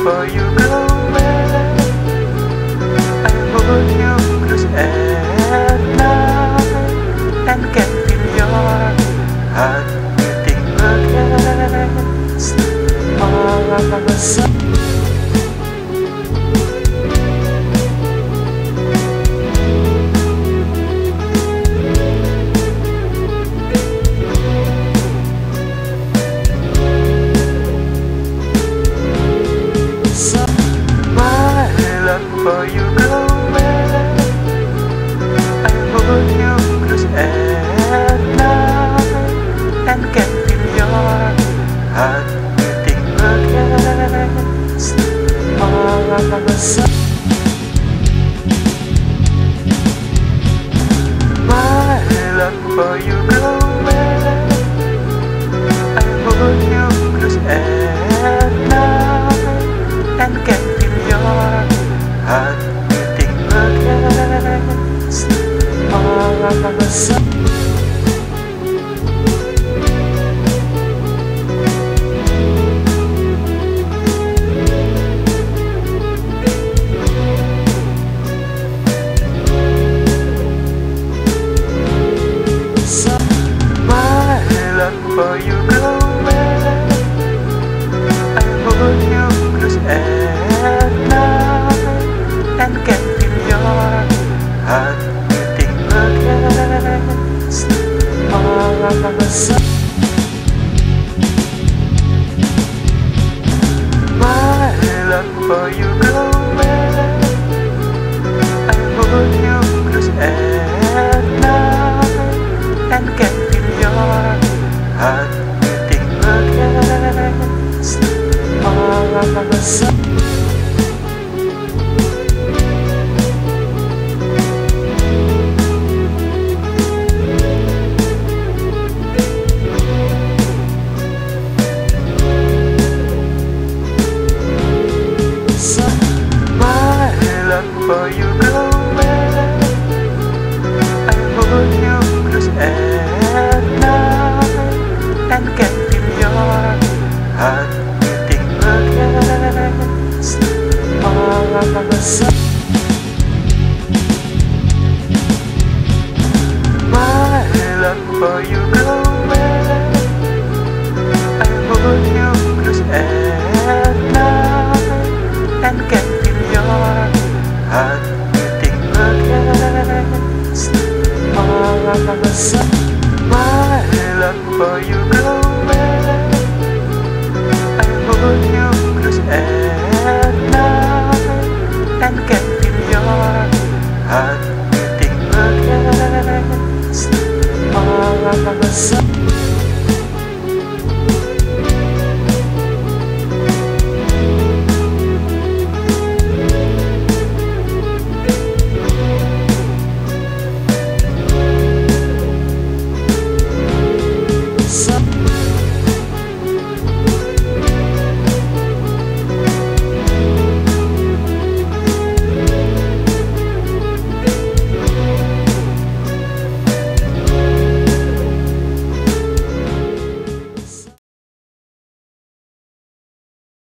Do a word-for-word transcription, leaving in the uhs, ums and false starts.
for you go away. I hold you close at night and can feel your heart beating against my side. For you go away, I hold you close at night and can feel your heart beating against my side. My love for you go away, I hold you close at night and can feel your heart beating against my side. My love for you go away, I hold you close at night and can feel your heart beating against my side. My love for you go away, I hold you close at night and can feel your heart beating against my side. For you go